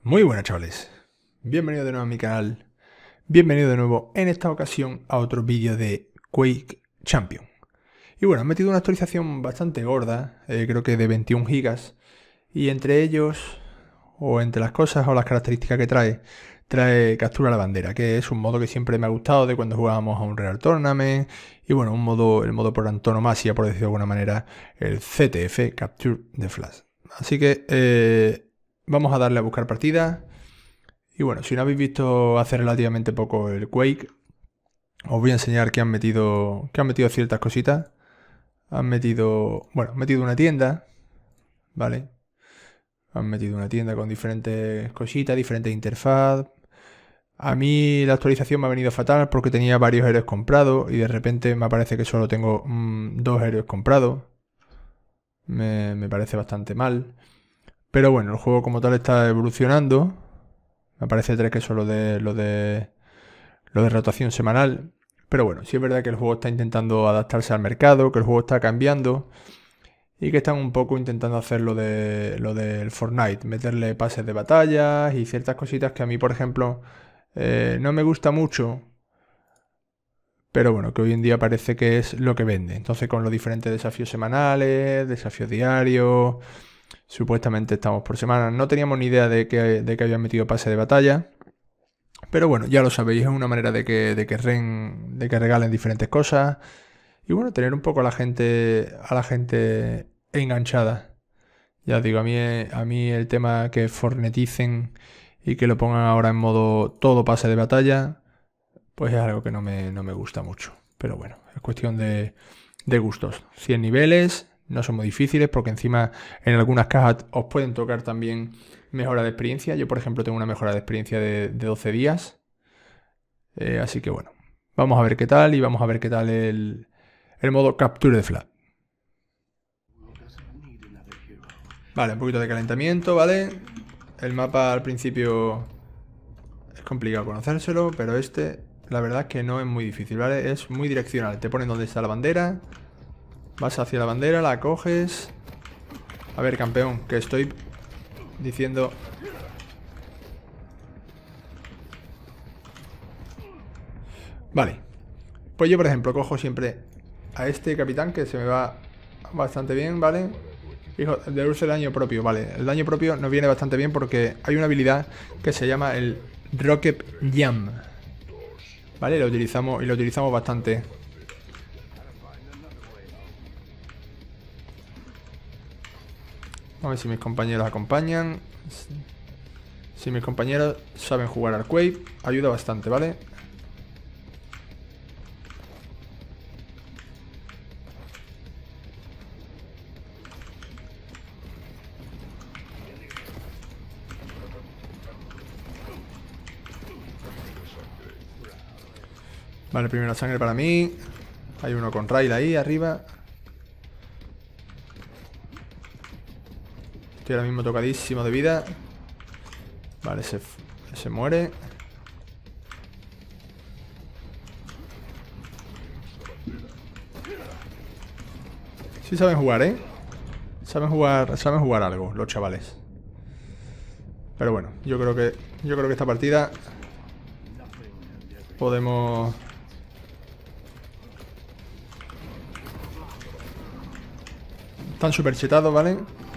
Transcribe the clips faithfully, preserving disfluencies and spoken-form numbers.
Muy buenas, chavales, bienvenido de nuevo a mi canal, bienvenido de nuevo en esta ocasión a otro vídeo de Quake Champion. Y bueno, han metido una actualización bastante gorda, eh, creo que de veintiún gigas, y entre ellos, o entre las cosas o las características que trae, trae captura a la bandera, que es un modo que siempre me ha gustado de cuando jugábamos a un Real Tournament, y bueno, un modo, el modo por antonomasia, por decirlo de alguna manera, el C T F, Capture the Flag. Así que eh, vamos a darle a buscar partida. Y bueno, si no habéis visto hace relativamente poco el Quake, os voy a enseñar que han metido, que han metido ciertas cositas. Han metido, bueno, han metido una tienda, ¿vale? Han metido una tienda con diferentes cositas, diferentes interfaz. A mí la actualización me ha venido fatal porque tenía varios héroes comprados y de repente me parece que solo tengo mmm, dos héroes comprados. Me, me parece bastante mal. Pero bueno, el juego como tal está evolucionando. Me parece tres que son lo de, lo de, lo de rotación semanal. Pero bueno, sí es verdad que el juego está intentando adaptarse al mercado, que el juego está cambiando y que están un poco intentando hacer lo, de, lo del Fortnite, meterle pases de batallas y ciertas cositas que a mí, por ejemplo, eh, no me gusta mucho, pero bueno, que hoy en día parece que es lo que vende. Entonces con los diferentes desafíos semanales, desafíos diarios, supuestamente estamos por semana, no teníamos ni idea de que, de que habían metido pase de batalla. Pero bueno, ya lo sabéis, es una manera de que, de que, ren, de que regalen diferentes cosas. Y bueno, tener un poco a la gente, a la gente enganchada. Ya os digo, a mí, a mí el tema que forneticen y que lo pongan ahora en modo todo pase de batalla, pues es algo que no me, no me gusta mucho. Pero bueno, es cuestión de, de gustos. cien niveles, no son muy difíciles porque encima en algunas cajas os pueden tocar también mejora de experiencia. Yo por ejemplo tengo una mejora de experiencia de, de doce días. Eh, así que bueno, vamos a ver qué tal y vamos a ver qué tal el, el modo Capture the Flag. Vale, un poquito de calentamiento, ¿vale? El mapa al principio es complicado conocérselo, pero este la verdad es que no es muy difícil, ¿vale? Es muy direccional, te ponen donde está la bandera, vas hacia la bandera, la coges. A ver, campeón, que estoy diciendo... Vale, pues yo por ejemplo cojo siempre a este capitán que se me va bastante bien, ¿vale? Hijo, de uso de daño propio, vale. El daño propio nos viene bastante bien porque hay una habilidad que se llama el Rocket Jam, ¿vale? Lo utilizamos y lo utilizamos bastante. A ver si mis compañeros acompañan. Si mis compañeros saben jugar al Quake, ayuda bastante, ¿vale? Vale, primera sangre para mí. Hay uno con Rail ahí arriba. Estoy ahora mismo tocadísimo de vida. Vale, se, se muere. Sí saben jugar, ¿eh? Saben jugar, saben jugar algo, los chavales. Pero bueno, yo creo que yo creo que esta partida podemos... Están súper chetados, ¿vale?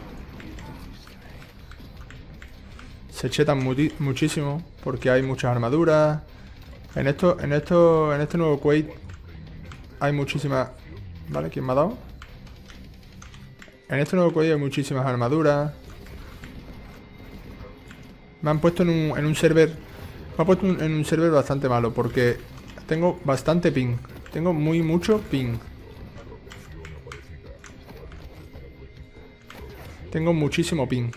Se chetan muchísimo porque hay muchas armaduras. En esto, en esto, en este nuevo Quake hay muchísimas... ¿Vale? ¿Quién me ha dado? En este nuevo Quake hay muchísimas armaduras. Me han puesto en un, en un server... Me han puesto en un server bastante malo porque tengo bastante ping. Tengo muy mucho ping. Tengo muchísimo ping.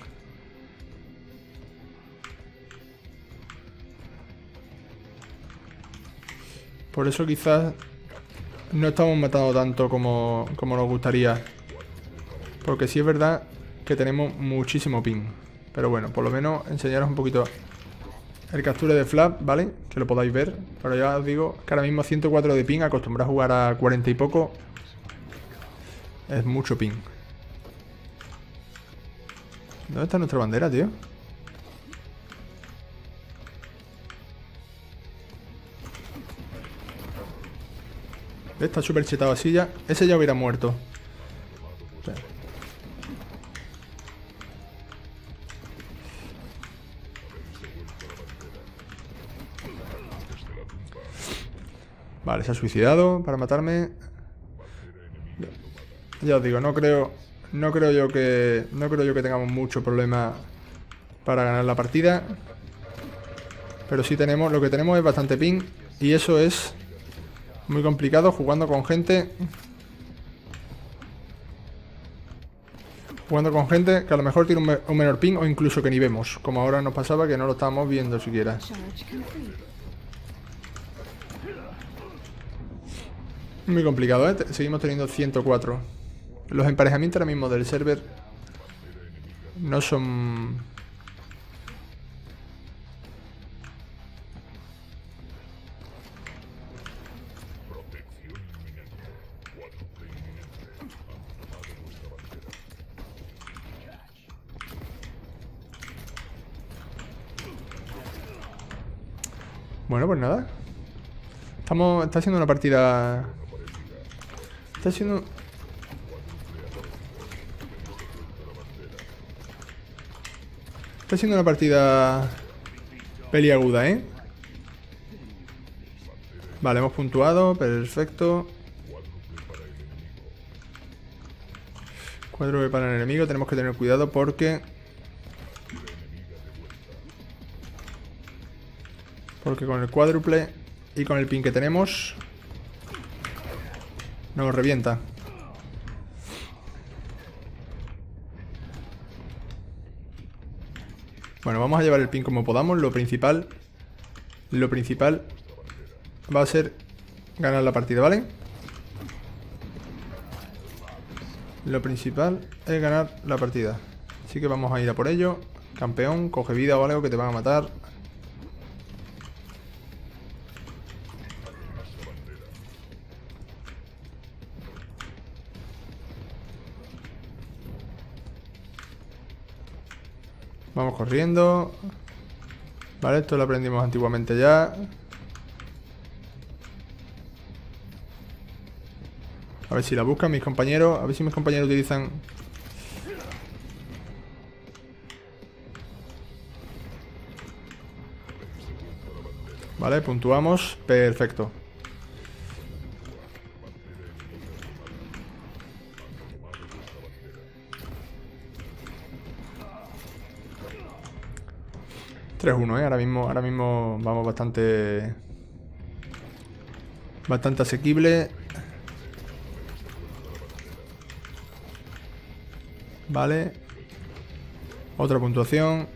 Por eso quizás no estamos matando tanto como, como nos gustaría. Porque sí es verdad que tenemos muchísimo ping. Pero bueno, por lo menos enseñaros un poquito el capture de flag, ¿vale? Que lo podáis ver. Pero ya os digo que ahora mismo ciento cuatro de ping, acostumbrado a jugar a cuarenta y poco. Es mucho ping. ¿Dónde está nuestra bandera, tío? Está súper chetado así ya. Ese ya hubiera muerto. Vale, se ha suicidado para matarme. Ya os digo, no creo. No creo yo que. No creo yo que tengamos mucho problema para ganar la partida. Pero sí tenemos. Lo que tenemos es bastante ping. Y eso es muy complicado jugando con gente. Jugando con gente que a lo mejor tiene un, me un menor ping o incluso que ni vemos. Como ahora nos pasaba que no lo estábamos viendo siquiera. Muy complicado, ¿eh? Seguimos teniendo ciento cuatro. Los emparejamientos ahora mismo del server no son... Bueno, pues nada. Estamos... Está siendo una partida... Está siendo... Está siendo una partida peliaguda, ¿eh? Vale, hemos puntuado, perfecto. Cuádruple para el enemigo, tenemos que tener cuidado porque... Porque con el cuádruple y con el pin que tenemos... Nos revienta. Bueno, vamos a llevar el pin como podamos. Lo principal... Lo principal va a ser ganar la partida, ¿vale? Lo principal es ganar la partida. Así que vamos a ir a por ello. Campeón, coge vida o algo que te van a matar. Vamos corriendo. Vale, esto lo aprendimos antiguamente ya. A ver si la buscan mis compañeros. A ver si mis compañeros utilizan... Vale, puntuamos. Perfecto. tres uno, ¿eh? Ahora mismo, ahora mismo vamos bastante... Bastante asequible. Vale. Otra puntuación.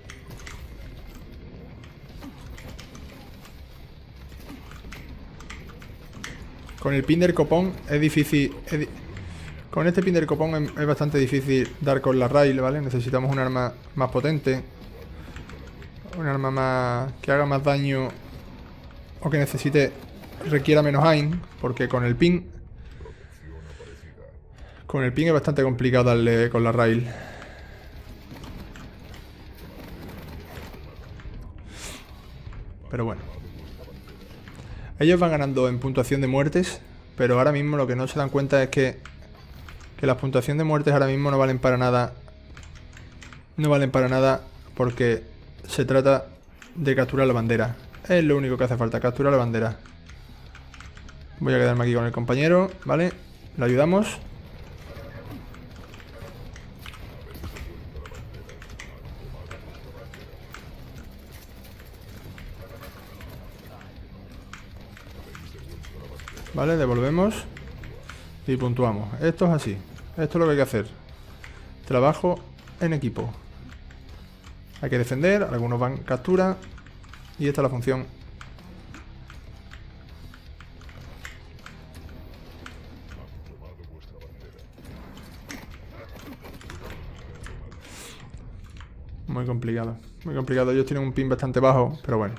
Con el pin del copón es difícil... Es di con este pin del copón es, es bastante difícil dar con la rail, ¿vale? Necesitamos un arma más potente. Un arma más... que haga más daño. O que necesite... requiera menos aim. Porque con el pin... Con el pin es bastante complicado darle con la rail. Pero bueno. Ellos van ganando en puntuación de muertes. Pero ahora mismo lo que no se dan cuenta es que... Que las puntuaciones de muertes ahora mismo no valen para nada. No valen para nada. Porque se trata de capturar la bandera. Es lo único que hace falta, capturar la bandera. Voy a quedarme aquí con el compañero, ¿vale? Le ayudamos. Vale, devolvemos y puntuamos. Esto es así. Esto es lo que hay que hacer. Trabajo en equipo. Hay que defender, algunos van captura. Y esta es la función. Muy complicado. Muy complicado. Ellos tienen un pin bastante bajo, pero bueno.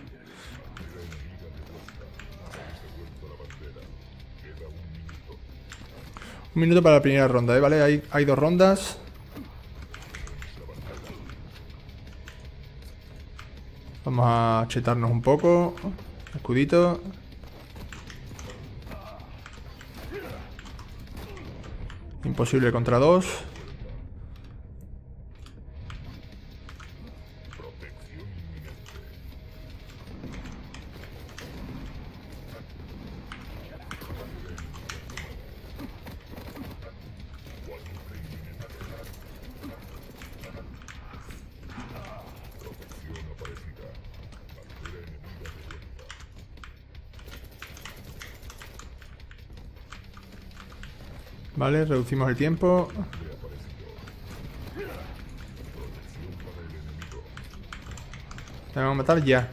Un minuto para la primera ronda, ¿eh? ¿Vale? Hay, hay dos rondas. Vamos a chetarnos un poco. Escudito. Imposible contra dos. Vale, reducimos el tiempo. Le vamos a matar ya.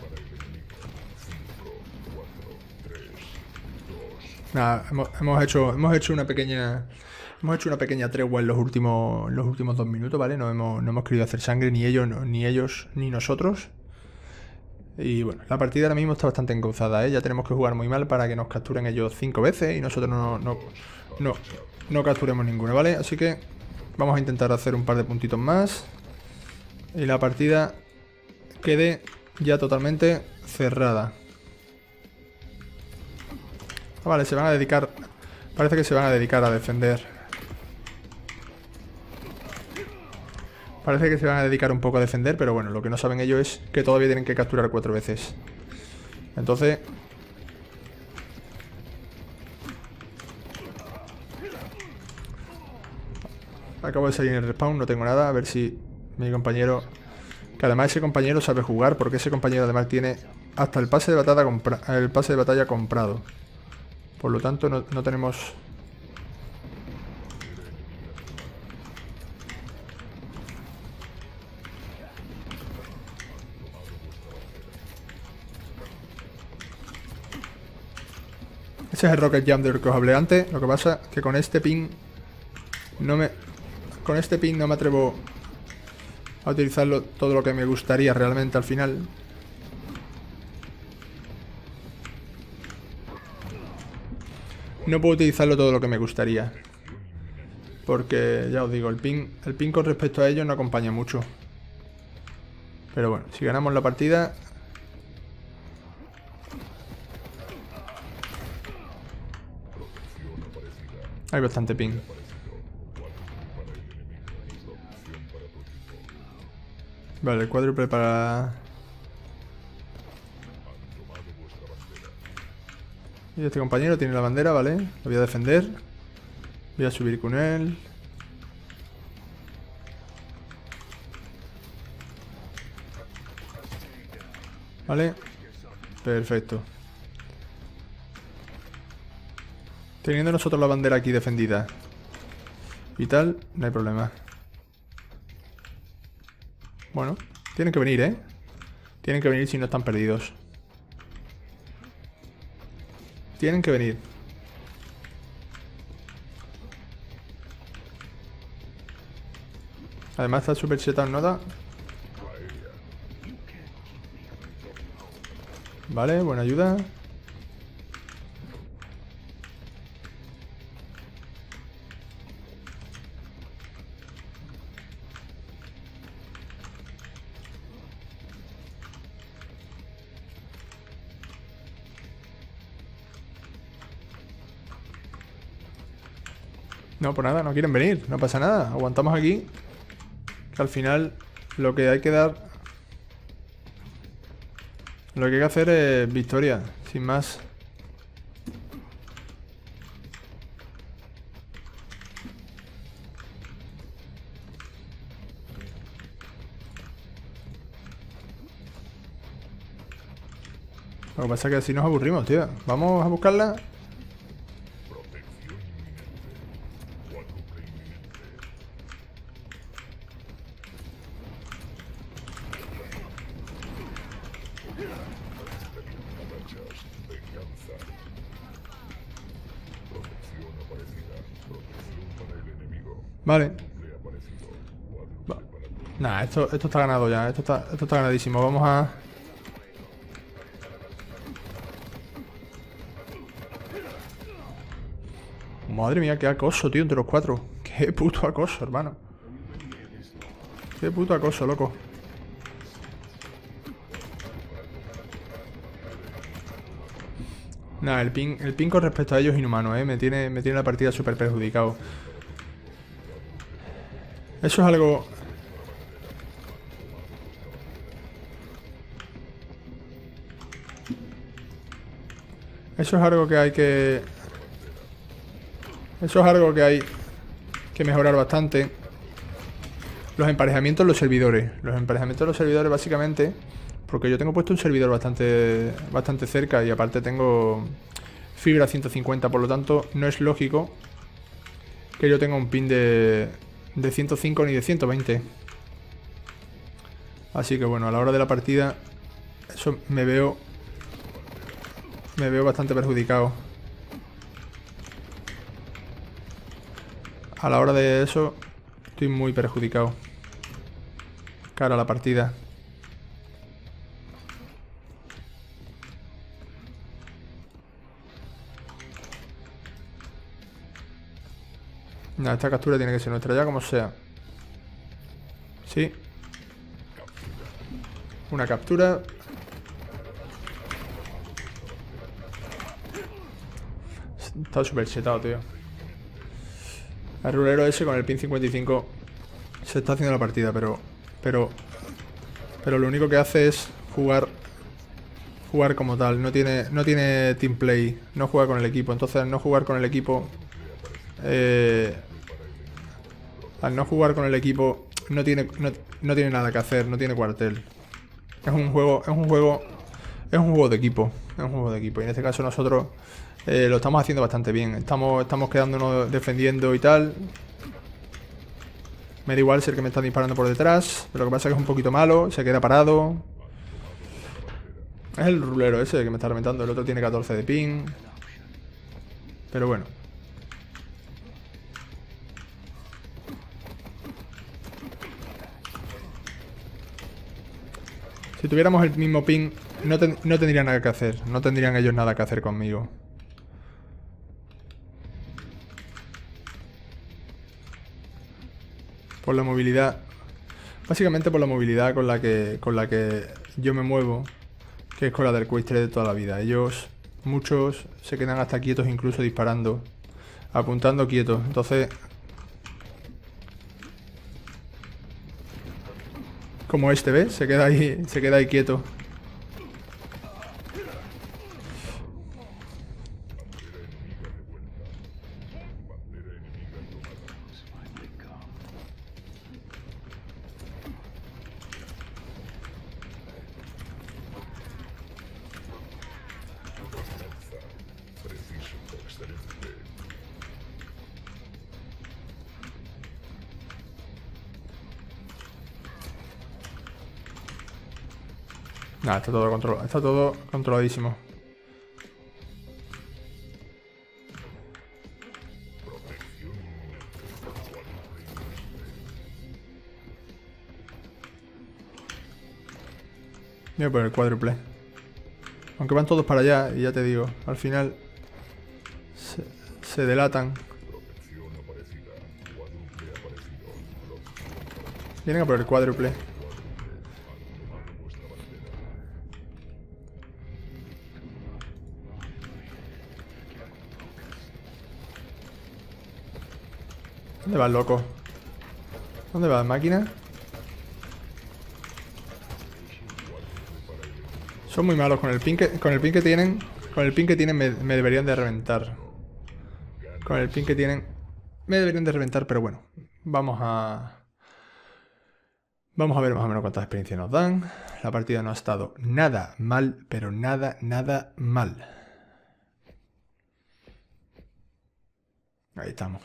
Nada, hemos, hemos hecho hemos hecho una pequeña hemos hecho una pequeña tregua en los últimos en los últimos dos minutos, ¿vale? No hemos, no hemos querido hacer sangre ni ellos no, ni ellos ni nosotros. Y bueno, la partida ahora mismo está bastante encauzada, ¿eh? Ya tenemos que jugar muy mal para que nos capturen ellos cinco veces y nosotros no no no, no capturemos ninguna, ¿vale? Así que vamos a intentar hacer un par de puntitos más y la partida quede ya totalmente cerrada. Ah, vale, se van a dedicar... Parece que se van a dedicar a defender. Parece que se van a dedicar un poco a defender, pero bueno, lo que no saben ellos es que todavía tienen que capturar cuatro veces. Entonces... Acabo de salir en el respawn, no tengo nada. A ver si mi compañero... Que además ese compañero sabe jugar, porque ese compañero además tiene hasta el pase de batalla, compra... el pase de batalla comprado. Por lo tanto, no, no tenemos... Ese es el Rocket Jump del que os hablé antes. Lo que pasa es que con este ping no me... Con este ping no me atrevo a utilizarlo todo lo que me gustaría realmente al final. No puedo utilizarlo todo lo que me gustaría. Porque, ya os digo, el ping, el ping con respecto a ellos no acompaña mucho. Pero bueno, si ganamos la partida... Hay bastante ping. Vale, el cuádruple para... Y este compañero tiene la bandera, vale. Lo voy a defender. Voy a subir con él. Vale. Perfecto. Teniendo nosotros la bandera aquí defendida y tal, no hay problema. Bueno, tienen que venir, ¿eh? Tienen que venir si no están perdidos. Tienen que venir. Además está super chetado nota. Vale, buena ayuda. No, pues nada, no quieren venir, no pasa nada. Aguantamos aquí. Que al final lo que hay que dar... Lo que hay que hacer es victoria, sin más. Lo que pasa es que así nos aburrimos, tío. Vamos a buscarla. Vale. Va. Nah, esto, esto está ganado ya. Esto está, esto está ganadísimo. Vamos a... Madre mía, qué acoso, tío, entre los cuatro. Qué puto acoso, hermano. Qué puto acoso, loco. Nah, el ping, el ping con respecto a ellos es inhumano, eh. Me tiene, me tiene la partida súper perjudicado. Eso es algo... Eso es algo que hay que... Eso es algo que hay que mejorar bastante. Los emparejamientos en los servidores. Los emparejamientos en los servidores básicamente... Porque yo tengo puesto un servidor bastante, bastante cerca y aparte tengo fibra ciento cincuenta, por lo tanto no es lógico que yo tenga un pin de, de ciento cinco ni de ciento veinte. Así que bueno, a la hora de la partida eso me veo me veo bastante perjudicado. A la hora de eso estoy muy perjudicado cara a la partida. Nah, esta captura tiene que ser nuestra ya como sea. Sí. Una captura. Está súper chetado, tío. El rulero ese con el pin cincuenta y cinco se está haciendo la partida, pero... Pero... Pero lo único que hace es jugar... Jugar como tal. No tiene, no tiene team play. No juega con el equipo. Entonces al no jugar con el equipo... Eh... Al no jugar con el equipo no tiene, no, no tiene nada que hacer, no tiene cuartel. Es un juego, es un juego, es un juego de equipo, es un juego de equipo. Y en este caso nosotros eh, lo estamos haciendo bastante bien. Estamos, estamos quedándonos defendiendo y tal. Me da igual ser que me están disparando por detrás, pero lo que pasa es que es un poquito malo, se queda parado. Es el rulero ese que me está reventando, el otro tiene catorce de ping. Pero bueno. Si tuviéramos el mismo ping, no, ten, no tendrían nada que hacer. No tendrían ellos nada que hacer conmigo. Por la movilidad. Básicamente por la movilidad con la que, con la que yo me muevo. Que es con la del Quake tres de toda la vida. Ellos, muchos, se quedan hasta quietos incluso disparando. Apuntando quietos. Entonces... Como este, ¿ves? Se queda ahí, se queda ahí quieto. Nada, está todo controlado, está todo controladísimo. Voy a poner el cuádruple. Aunque van todos para allá, y ya te digo, al final se, se delatan. Vienen a por el cuádruple. ¿Dónde vas, loco? ¿Dónde vas, máquina? Son muy malos con el pin que, con el pin que tienen. Con el pin que tienen me, me deberían de reventar. Con el pin que tienen me deberían de reventar, pero bueno. Vamos a... Vamos a ver más o menos cuántas experiencias nos dan. La partida no ha estado nada mal, pero nada, nada mal. Ahí estamos.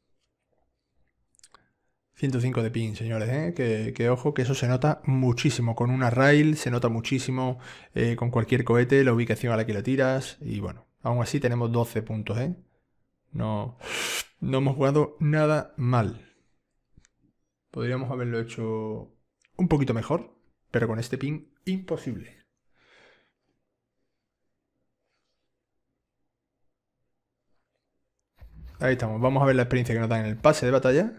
ciento cinco de ping, señores, ¿eh? que, que ojo, que eso se nota muchísimo. Con una rail se nota muchísimo, eh, con cualquier cohete, la ubicación a la que la tiras. Y bueno, aún así tenemos doce puntos, ¿eh? No, no hemos jugado nada mal. Podríamos haberlo hecho un poquito mejor, pero con este ping, imposible. Ahí estamos, vamos a ver la experiencia que nos dan en el pase de batalla.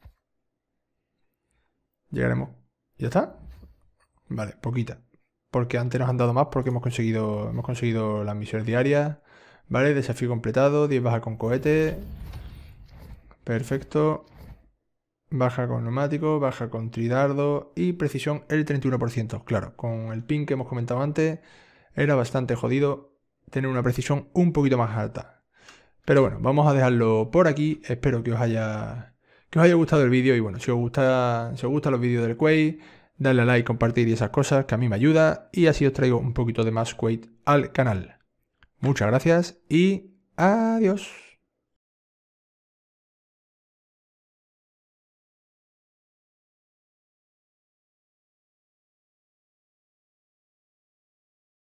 Llegaremos. ¿Ya está? Vale, poquita. Porque antes nos han dado más porque hemos conseguido hemos conseguido las misiones diarias. Vale, desafío completado, diez bajas con cohete. Perfecto. baja con neumático, baja con tridardo y precisión el treinta y uno por ciento. Claro, con el pin que hemos comentado antes era bastante jodido tener una precisión un poquito más alta. Pero bueno, vamos a dejarlo por aquí. Espero que os haya, que os haya gustado el vídeo. Y bueno, si os gusta, si os gustan los vídeos del Quake, dadle a like, compartir y esas cosas, que a mí me ayuda. Y así os traigo un poquito de más Quake al canal. Muchas gracias y adiós.